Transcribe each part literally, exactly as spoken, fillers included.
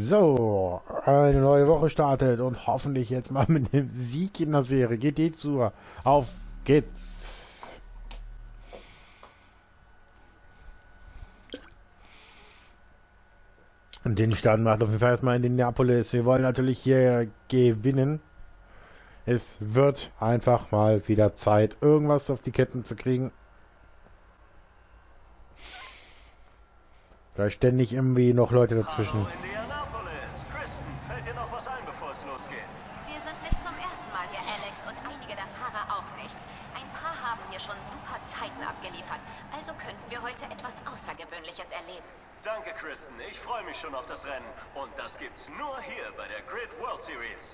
So, eine neue Woche startet und hoffentlich jetzt mal mit einem Sieg in der Serie. G T zu. Auf geht's. Und den Start macht auf jeden Fall erstmal in Indianapolis. Wir wollen natürlich hier gewinnen. Es wird einfach mal wieder Zeit, irgendwas auf die Ketten zu kriegen. Da ständig irgendwie noch Leute dazwischen. Hallo Indianapolis. Kristen, fällt dir noch was ein, bevor es losgeht? Wir sind nicht zum ersten Mal hier, Alex, und einige der Fahrer auch nicht. Ein paar haben hier schon super Zeiten abgeliefert, also könnten wir heute etwas Außergewöhnliches erleben. Danke, Kristen. Ich freue mich schon auf das Rennen. Und das gibt's nur hier bei der Grid World Series.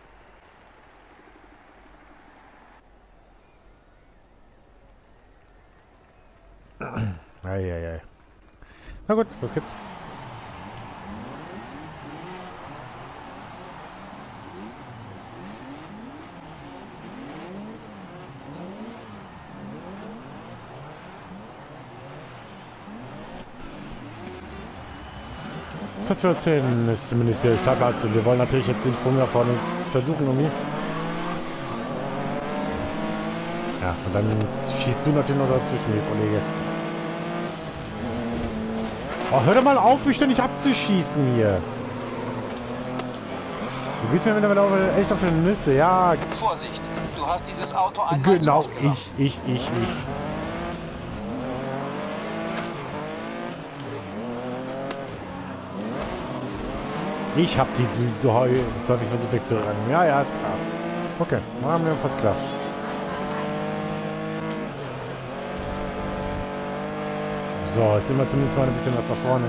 Eieiei. Na gut, was geht's? Platz vierzehn ist zumindest der Startplatz und wir wollen natürlich jetzt den Sprung nach vorne versuchen irgendwie. Ja, und dann schießt du natürlich noch dazwischen, die Kollege. Oh, hör doch mal auf, mich ständig abzuschießen hier. Du gehst mir mittlerweile echt auf die Nüsse, ja. Vorsicht, du hast dieses Auto einmal Genau, zu oft gemacht. ich, ich, ich, ich. Ich hab die so, so häufig versucht wegzurennen. Ja, ja, ist klar. Okay, machen wir fast klar. So, jetzt sind wir zumindest mal ein bisschen was nach vorne.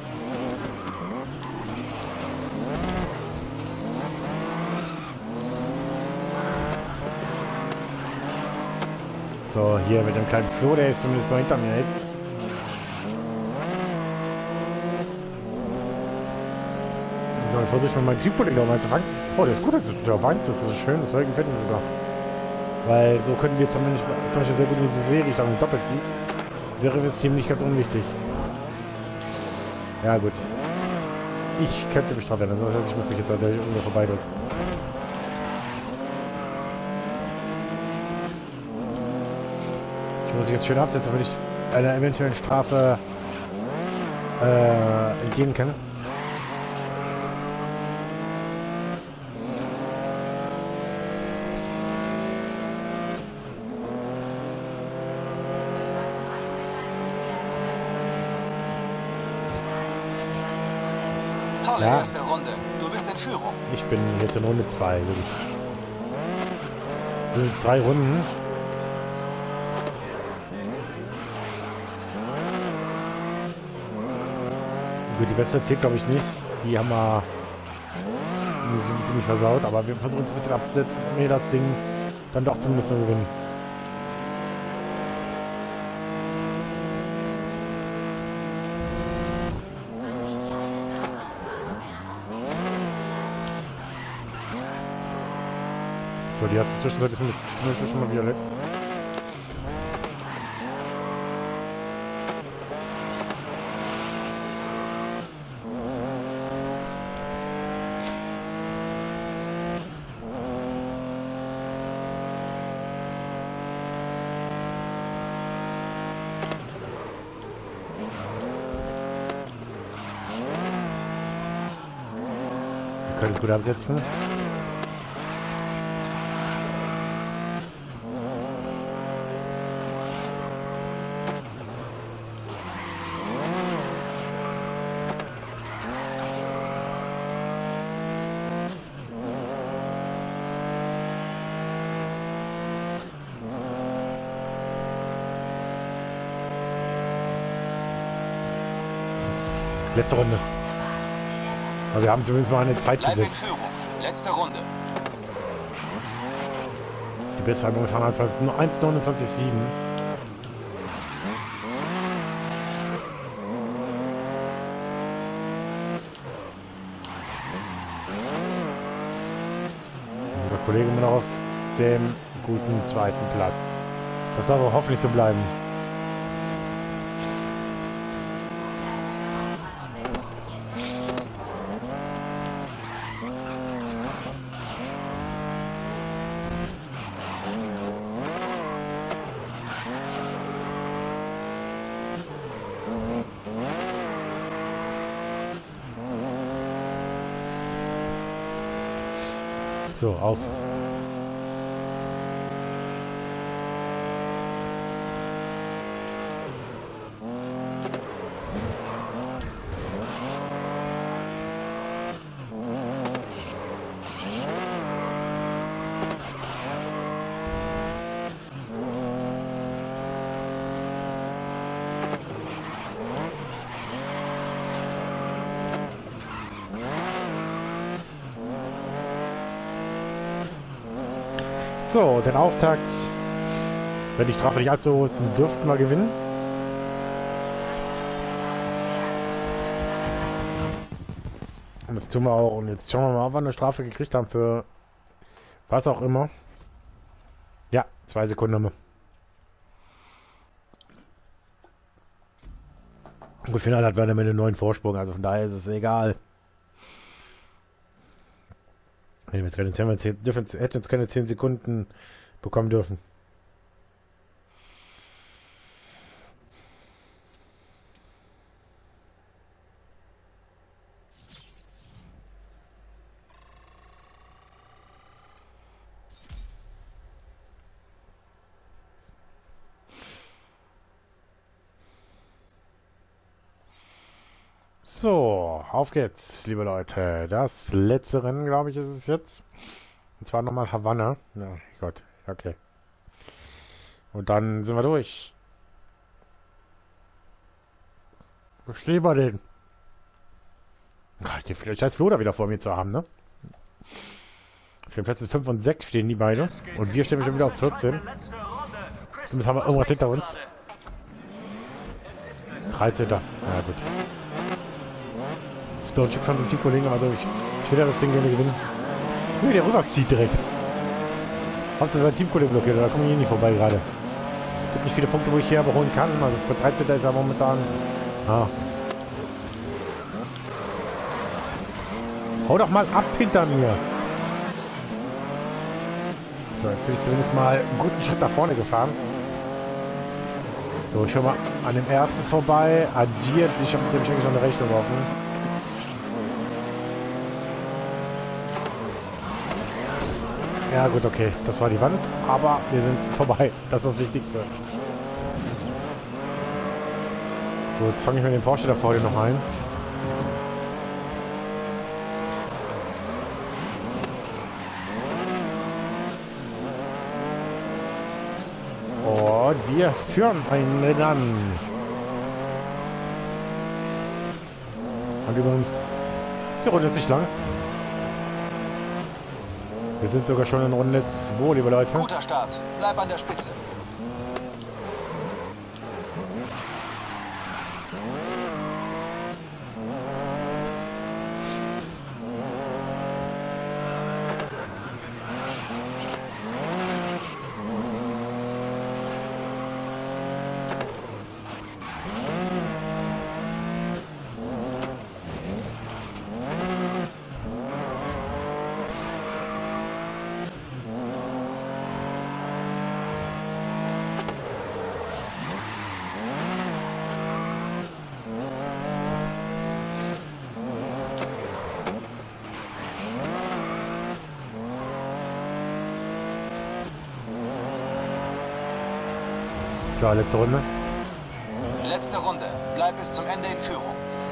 So, hier mit dem kleinen Flo, der ist zumindest mal hinter mir jetzt. So, jetzt versuche ich mal meinen Teamkollegen mal zu fangen. Oh, der ist gut, der auf eins ist, das ist schön, das gefällt mir sogar. Weil so können wir zumindest zum Beispiel sehr gut in diese Serie dann doppelt ziehen. Wäre fürs Team nicht ganz unwichtig. Ja, gut. Ich könnte bestraft werden, das heißt, ich muss mich jetzt halt irgendwo vorbeidrücken. Ich muss mich jetzt schön absetzen, damit ich einer eventuellen Strafe äh, entgehen kann. Tolle Ja. erste Runde. Du bist in Führung. Ich bin jetzt in Runde zwei. So, so zwei Runden. Gut, die beste zählt glaube ich nicht. Die haben wir ziemlich, ziemlich versaut. Aber wir versuchen uns ein bisschen abzusetzen, um mir das Ding dann doch zumindest zu gewinnen. So, die erste Zwischenzeit ist zum Beispiel schon mal violett. Wir können es gut absetzen. Letzte Runde. Aber wir haben zumindest mal eine Zeit Bleib in gesetzt. Führung. Letzte Runde. Die beste momentan eins neunundzwanzig Komma sieben. Unser Kollege immer noch auf dem guten zweiten Platz. Das darf auch hoffentlich so bleiben. So, auf. So, den Auftakt, wenn die Strafe nicht allzu hoch ist, dürften wir gewinnen. Und das tun wir auch. Und jetzt schauen wir mal, ob wir eine Strafe gekriegt haben für was auch immer. Ja, zwei Sekunden haben wir. Gut, Final hat wir dann mit einem neuen Vorsprung, also von daher ist es egal. Nee, jetzt keine zehn, dürfen, hätten jetzt keine zehn Sekunden bekommen dürfen. So, auf geht's, liebe Leute. Das letzte Rennen, glaube ich, ist es jetzt. Und zwar nochmal Havanna. Ja, Gott, okay. Und dann sind wir durch. Wo stehen wir denn? Gott, die scheiß Flo da wieder vor mir zu haben, ne? Auf den Plätzen fünf und sechs stehen die beide. Und wir stehen schon wieder auf vierzehn. Zumindest haben wir irgendwas hinter uns. dreizehnter Ja, gut. So, ich von dem Teamkollegen mal durch. Ich will ja das Ding gerne gewinnen. Nee, der rüberzieht direkt. Hauptsache sein Teamkollege blockiert, da komme ich eh nicht vorbei gerade. Es gibt nicht viele Punkte, wo ich hier aber holen kann. Also für dreizehnter ist er momentan. Ah. Hau doch mal ab hinter mir. So, jetzt bin ich zumindest mal einen guten Schritt nach vorne gefahren. So, ich schau mal an dem ersten vorbei. Addiert, ich habe nämlich eigentlich schon eine Rechnung offen. Ja gut, okay, das war die Wand, aber wir sind vorbei. Das ist das Wichtigste. So, jetzt fange ich mir den Porsche da vorne noch ein. Und wir führen ein Rennen an. Und übrigens, die Runde ist nicht lang. Wir sind sogar schon in Runde zwei, liebe Leute. Guter Start. Bleib an der Spitze. Ja, letzte Runde. Letzte Runde. Bleib bis zum Ende in Führung.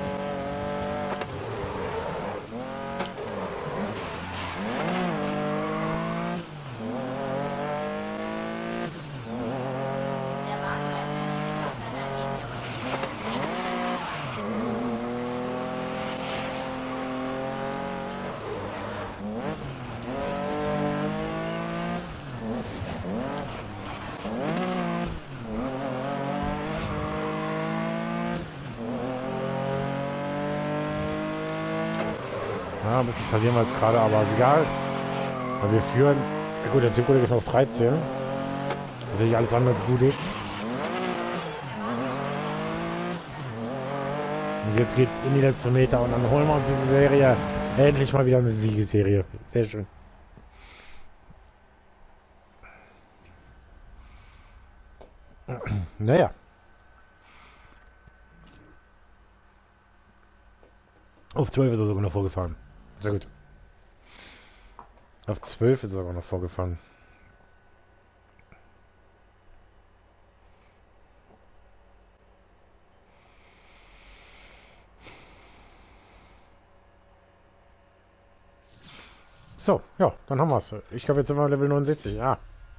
Ja, ein bisschen verlieren wir jetzt gerade, aber ist egal. Weil wir führen. Ja gut, der Teamkollege ist auf dreizehn. Also nicht alles andere als gut ist. Und jetzt geht's in die letzten Meter und dann holen wir uns diese Serie. Endlich mal wieder eine Siegesserie. Sehr schön. Naja. Auf zwölf ist er sogar noch vorgefahren. Sehr gut. Auf zwölf ist er sogar noch vorgefahren. So, ja, dann haben wir es. Ich glaube, jetzt sind wir Level neunundsechzig, ja.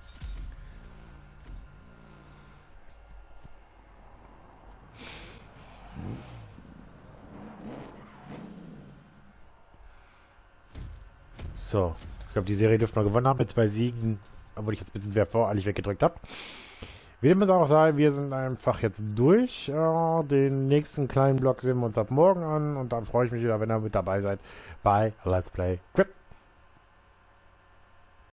So, ich glaube, die Serie dürfte noch gewonnen haben mit zwei Siegen, obwohl ich jetzt ein bisschen wer voreilig weggedrückt habe. Wie dem es auch sei, wir sind einfach jetzt durch. Äh, den nächsten kleinen Block sehen wir uns ab morgen an und dann freue ich mich wieder, wenn ihr mit dabei seid bei Let's Play Crypt.